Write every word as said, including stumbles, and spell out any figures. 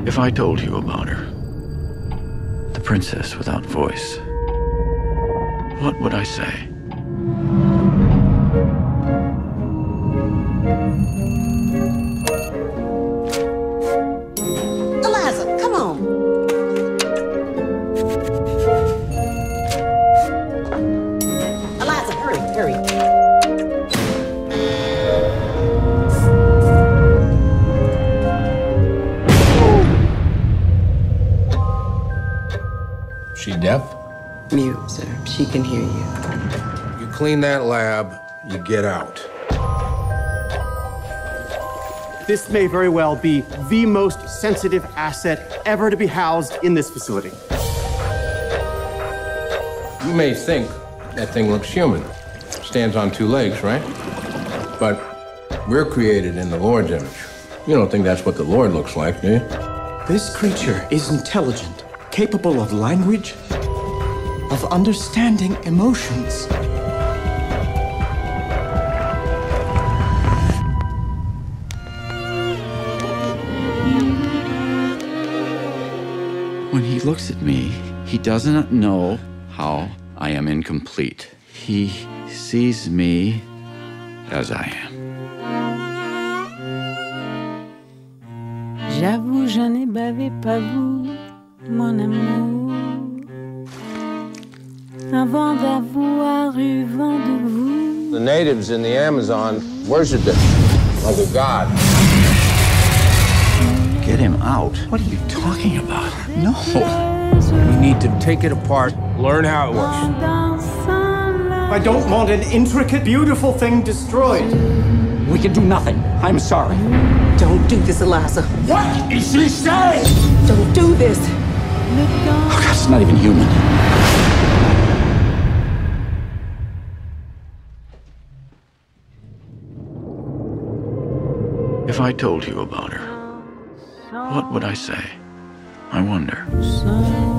If I told you about her, the princess without voice, what would I say? Eliza, come on. Eliza, hurry, hurry. She deaf? Mute, sir. She can hear you. You clean that lab, you get out. This may very well be the most sensitive asset ever to be housed in this facility. You may think that thing looks human. Stands on two legs, right? But we're created in the Lord's image. You don't think that's what the Lord looks like, do you? This creature is intelligent, capable of language, of understanding emotions. When he looks at me, he does not know how I am incomplete. He sees me as I am. J'avoue, je n'ai bavé pas vous, mon amour, avant d'avoir eu vent de vous. The natives in the Amazon worshiped it like a god. Get him out? What are you talking about? No. We need to take it apart, learn how it works. I don't want an intricate, beautiful thing destroyed. We can do nothing. I'm sorry. Don't do this, Eliza. What is she saying? Don't do this. Oh, God, it's not even human. If I told you about her, what would I say? I wonder.